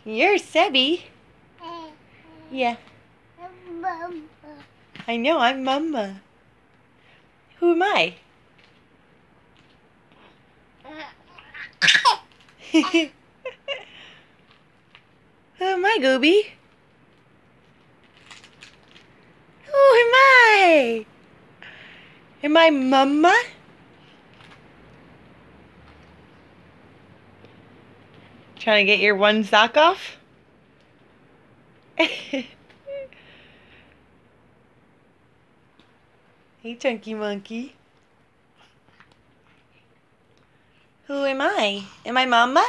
You're Sebby. Yeah. I know, I'm Mama. Who am I? Who am I, Gooby? Who am I? Am I Mama? Trying to get your one sock off? Hey, Chunky Monkey. Who am I? Am I Mama?